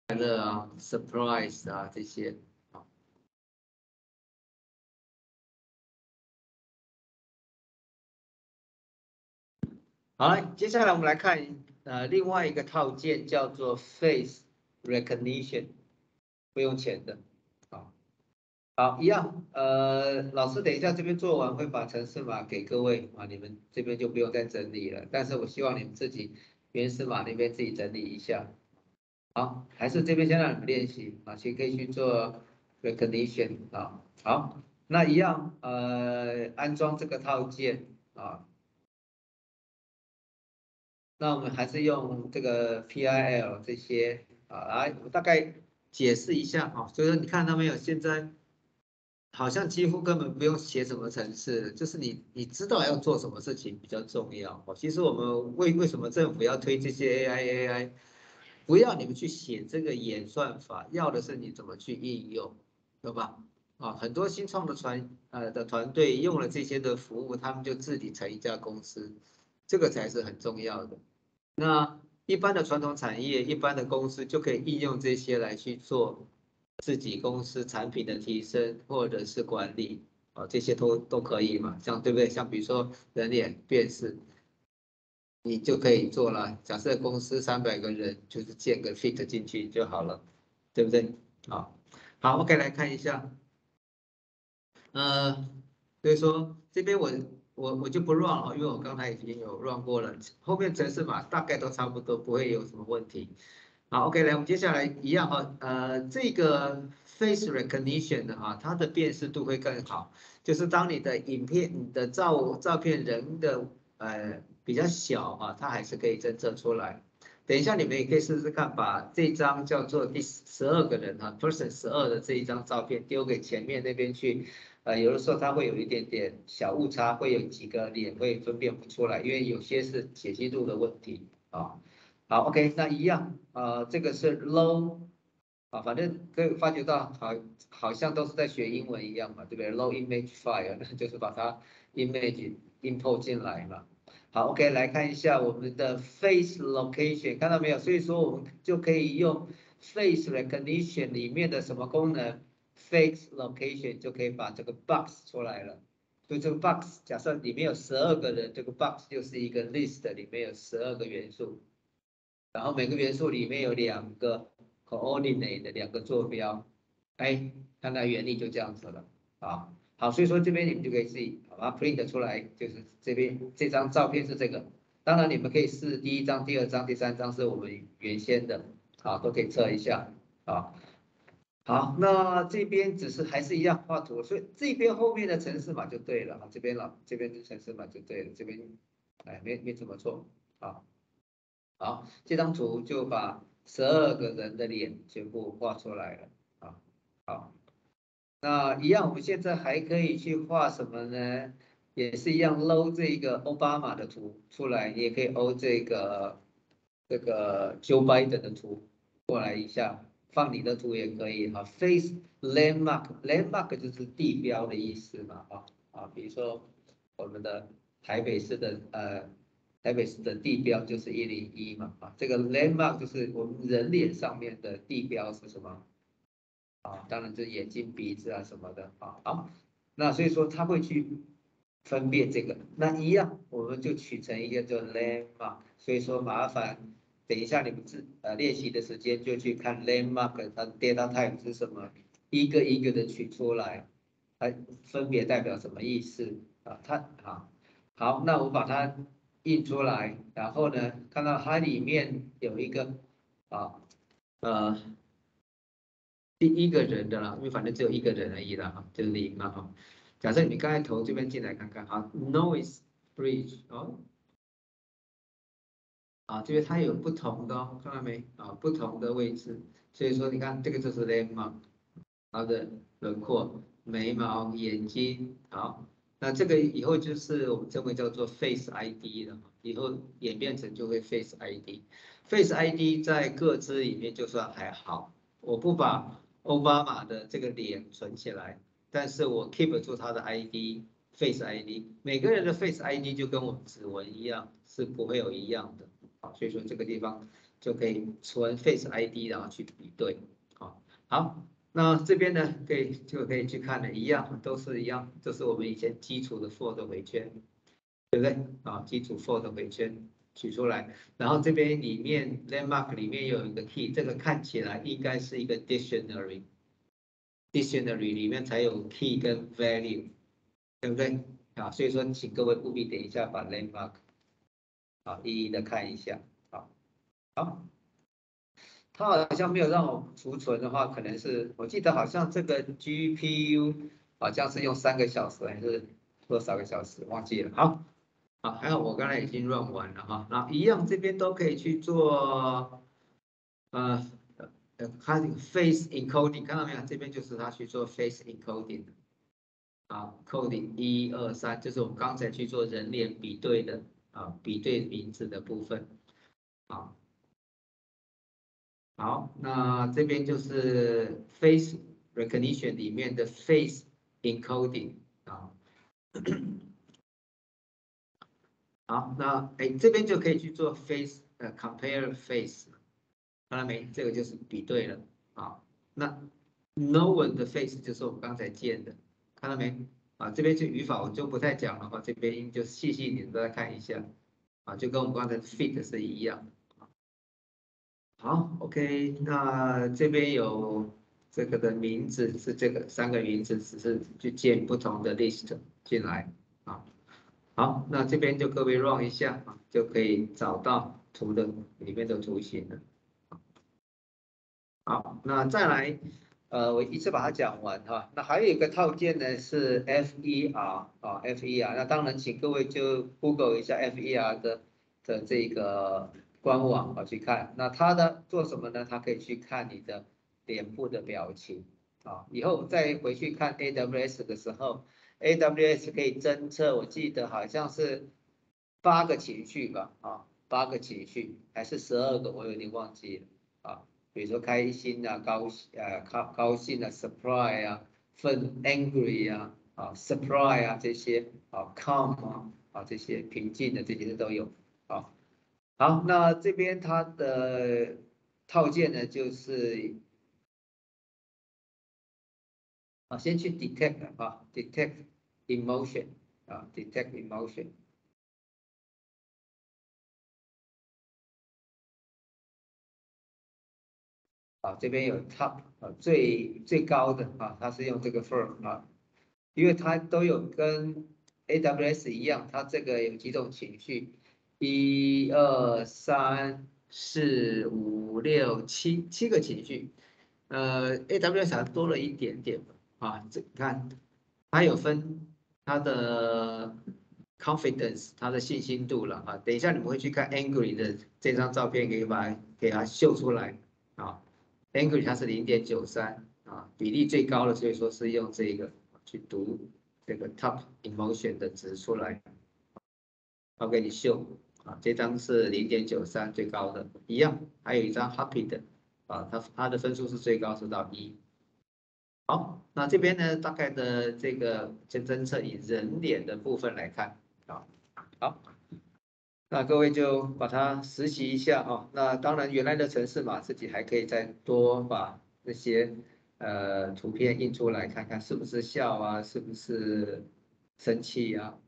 乐啊、surprise 啊这些。好了，接下来我们来看另外一个套件叫做 face recognition， 不用钱的。好，一样，老师等一下这边做完会把程式码给各位啊，你们这边就不用再整理了。但是我希望你们自己原始码那边自己整理一下。好，还是这边先让你们练习啊，其实可以去做 recognition 啊。好，那一样，安装这个套件啊。那我们还是用这个 PIL 这些啊，来，我大概解释一下啊。所以说，你看到没有？现在好像几乎根本不用写什么程式，就是你知道要做什么事情比较重要哦。其实我们为什么政府要推这些 AI，不要你们去写这个演算法，要的是你怎么去应用，对吧？啊，很多新创的团队用了这些的服务，他们就自己成一家公司，这个才是很重要的。那一般的传统产业，一般的公司就可以应用这些来去做自己公司产品的提升或者是管理啊，这些都可以嘛，像对不对？像比如说人脸辨识，你就可以做了。假设公司300个人，就是建个 fit 进去就好了，对不对？好，OK，来看一下，呃，所以说这边我就不 run 了，因为我刚才已经有 run 过了，后面程式码大概都差不多，不会有什么问题。好，OK，来，我们接下来一样哈，这个 face recognition 的哈，它的辨识度会更好，就是当你的影片、你的照片人的比较小啊，它还是可以侦测出来。等一下你们也可以试试看，把这张叫做第12个人哈 ，person 12的这一张照片丢给前面那边去，有的时候它会有一点点小误差，会有几个脸会分辨不出来，因为有些是解析度的问题啊。好，OK，那一样，这个是 low 啊，反正可以发觉到好像都是在学英文一样嘛，对不对？low image file 就是把它 image import 进来嘛。好，OK，来看一下我们的 face location，看到没有？所以说我们就可以用 face recognition 里面的什么功能，face location 就可以把这个 box 出来了。所以这个 box 假设里面有12个人，这个 box 就是一个 list，里面有12个元素。然后每个元素里面有2个 coordinate 的2个坐标，哎，看它原理就这样子了啊。好，所以说这边你们就可以自己把它 print 出来，就是这边这张照片是这个。当然你们可以试第1张、第2张、第3张是我们原先的，啊，都可以测一下啊。好，那这边只是还是一样画图，所以这边后面的程式码就对了啊，这边的程式码就对了，这边哎没怎么错啊。好，这张图就把12个人的脸全部画出来了啊。好，那一样，我们现在还可以去画什么呢？也是一样，load 这个奥巴马的图出来，你也可以 o 这个 Joe Biden 的图过来一下，放你的图也可以哈。Face landmark 就是地标的意思嘛比如说我们的台北市的地标就是101嘛这个 landmark 就是我们人脸上面的地标是什么当然就是眼睛、鼻子啊什么的好，那所以说他会去分辨这个，那一样我们就取成一个叫 landmark，所以说麻烦等一下你们练习的时间就去看 landmark 它 data type 是什么，一个一个的取出来，它分别代表什么意思好，那我把它印出来，然后呢，看到它里面有一个呃第1个人的啦，因为反正只有1个人而已啦就是0嘛假设你刚才投这边进来看看noise bridge 就是它有不同的看到没不同的位置，所以说你看这个就是 landmark，它的轮廓、眉毛、眼睛那这个以后就是我们称为叫做 Face ID 了，以后演变成就会 Face ID。Face ID 在个资里面就算还好，我不把奥巴马的这个脸存起来，但是我 keep 住他的 ID，Face ID，每个人的 Face ID 就跟我们指纹一样，是不会有一样的。所以说这个地方就可以存 Face ID，然后去比对。好，那这边呢就可以去看了，一样都是一样，这是我们以前基础的 for 的回圈，对不对？基础 for 的回圈取出来，然后这边里面 landmark 里面有一个 key， 这个看起来应该是一个 dictionary 里面才有 key 跟 value， 对不对？所以说请各位务必等一下把 landmark 一一的看一下。好，它好像没有让我储存的话，可能是我记得好像这个 GPU 好像是用3个小时还是多少个小时，忘记了。好，还好我刚才已经 run 完了哈，那一样这边都可以去做它这个 face encoding， 看到没有？这边就是它去做 face encoding coding 1、2、3，就是我们刚才去做人脸比对的比对名字的部分。好，那这边就是 face recognition 里面的 face encoding 好，那这边就可以去做 face compare face， 看到没？这个就是比对了那 no one 的 face 就是我们刚才建的，看到没？这边就语法我就不太讲了这边就细细你都再看一下就跟我们刚才 fit 是一样。好 ，OK， 那这边有这个的名字是这个3个名字，只是去建不同的 list 进来好，那这边就各位 run 一下就可以找到图的里面的图形了。好，那再来，我一次把它讲完那还有一个套件呢是 FER FER， 那当然请各位就 Google 一下 FER 的这个官网去看。那它的做什么呢？它可以去看你的脸部的表情以后再回去看 AWS 的时候 ，AWS 可以侦测，我记得好像是8个情绪吧8个情绪还是12个，我有点忘记了比如说开心高兴surprise angry surprise 这些calm 这些平静的这些都有好，那这边它的套件呢就是先去 detect detect emotion detect emotion。这边有 top 最高的它是用这个 firm 因为它都有跟 AWS 一样，它这个有几种情绪，1、2、3、4、5、6、7个情绪，AWS 还多了一点点这你看它有分它的 confidence 它的信心度了等一下你们会去看 angry 的这张照片，给它秀出来Angry 它是0.93比例最高的，所以说是用这个去读这个 top emotion 的值出来，我给你秀这张是0.93最高的，一样，还有一张 happy 的它的分数是最高是到1。好，那这边呢大概的这个侦测以人脸的部分来看好。那各位就把它实习一下那当然原来的程式码自己还可以再多把那些图片印出来看看是不是笑是不是生气